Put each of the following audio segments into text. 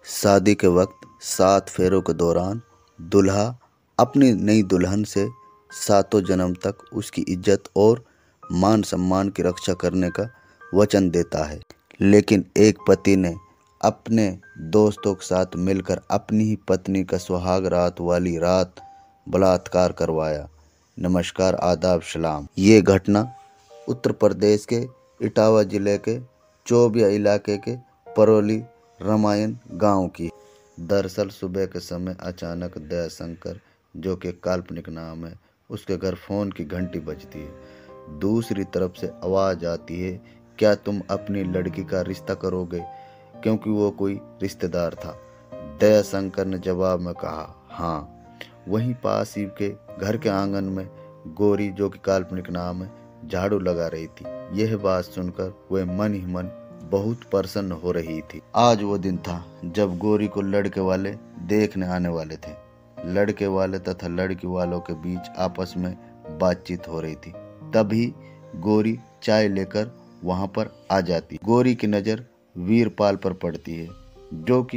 शादी के वक्त 7 फेरों के दौरान दूल्हा अपनी नई दुल्हन से सातों जन्म तक उसकी इज्जत और मान सम्मान की रक्षा करने का वचन देता है। लेकिन एक पति ने अपने दोस्तों के साथ मिलकर अपनी ही पत्नी का सुहाग रात वाली रात बलात्कार करवाया। नमस्कार, आदाब, सलाम। ये घटना उत्तर प्रदेश के इटावा जिले के चौबिया इलाके के परौली रामायण गांव की। दरअसल सुबह के समय अचानक दयाशंकर, जो कि काल्पनिक नाम है, उसके घर फोन की घंटी बजती है। दूसरी तरफ से आवाज आती है, क्या तुम अपनी लड़की का रिश्ता करोगे? क्योंकि वो कोई रिश्तेदार था। दयाशंकर ने जवाब में कहा, हाँ। वहीं पास ही के घर के आंगन में गौरी, जो कि काल्पनिक नाम है, झाड़ू लगा रही थी। यह बात सुनकर वह मन ही मन बहुत प्रसन्न हो रही थी। आज वो दिन था जब गौरी को लड़के वाले देखने आने वाले थे। लड़के वाले तथा लड़की वालों के बीच आपस में बातचीत हो रही थी। तभी गौरी चाय लेकर वहां पर आ जाती। गौरी की नजर वीरपाल पर पड़ती है, जो कि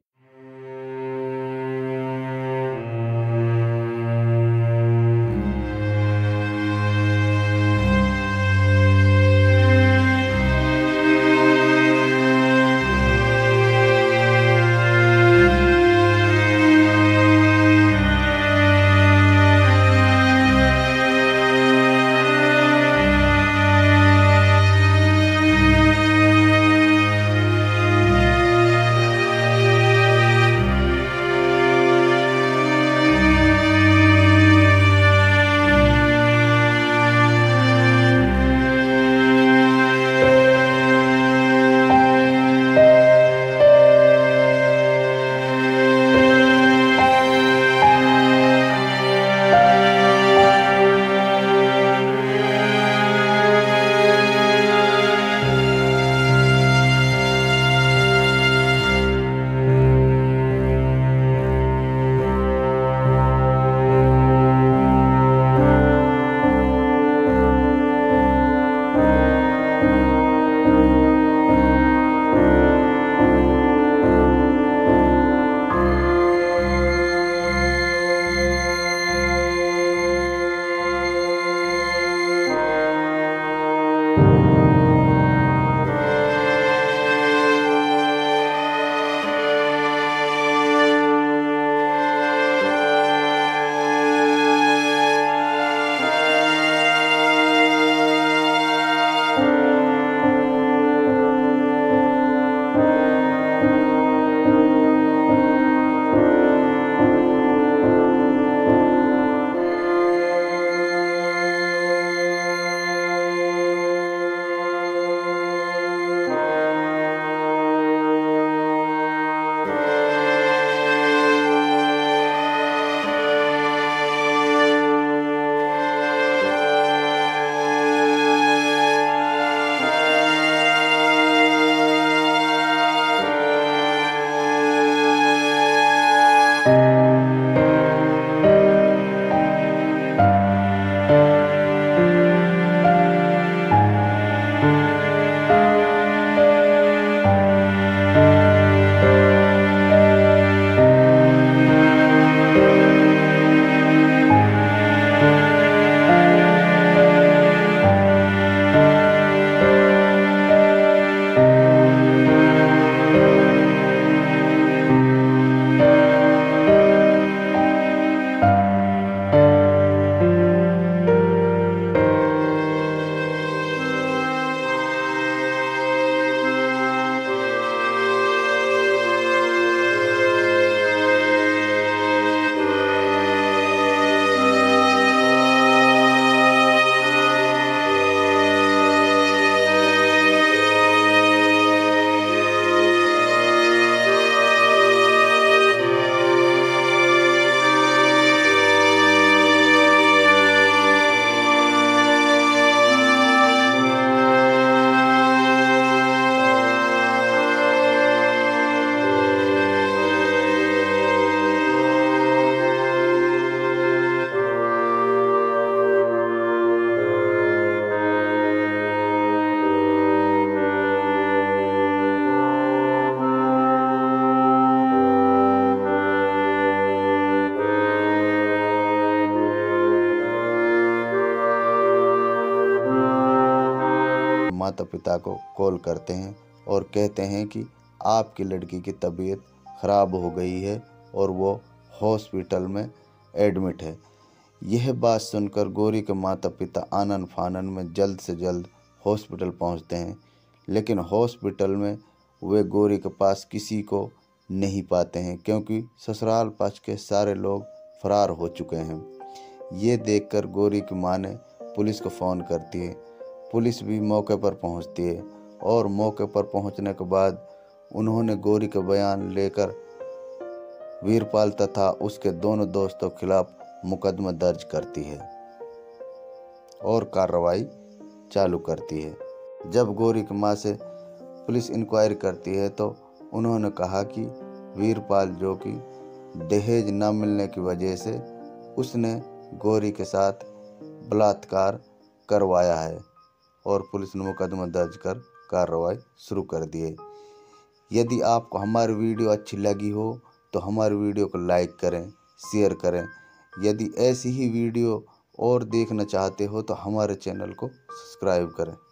माता पिता को कॉल करते हैं और कहते हैं कि आपकी लड़की की तबीयत ख़राब हो गई है और वो हॉस्पिटल में एडमिट है। यह बात सुनकर गौरी के माता पिता आनन फानन में जल्द से जल्द हॉस्पिटल पहुंचते हैं, लेकिन हॉस्पिटल में वे गौरी के पास किसी को नहीं पाते हैं क्योंकि ससुराल पक्ष के सारे लोग फरार हो चुके हैं। ये देखकर गौरी की मां ने पुलिस को फ़ोन करती है। पुलिस भी मौके पर पहुंचती है और मौके पर पहुंचने के बाद उन्होंने गौरी का बयान लेकर वीरपाल तथा उसके दोनों दोस्तों के खिलाफ मुकदमा दर्ज करती है और कार्रवाई चालू करती है। जब गौरी की मां से पुलिस इंक्वायरी करती है तो उन्होंने कहा कि वीरपाल, जो कि दहेज न मिलने की वजह से उसने गौरी के साथ बलात्कार करवाया है और पुलिस ने मुकदमा दर्ज कर कार्रवाई शुरू कर दी है। यदि आपको हमारी वीडियो अच्छी लगी हो तो हमारी वीडियो को लाइक करें, शेयर करें। यदि ऐसी ही वीडियो और देखना चाहते हो तो हमारे चैनल को सब्सक्राइब करें।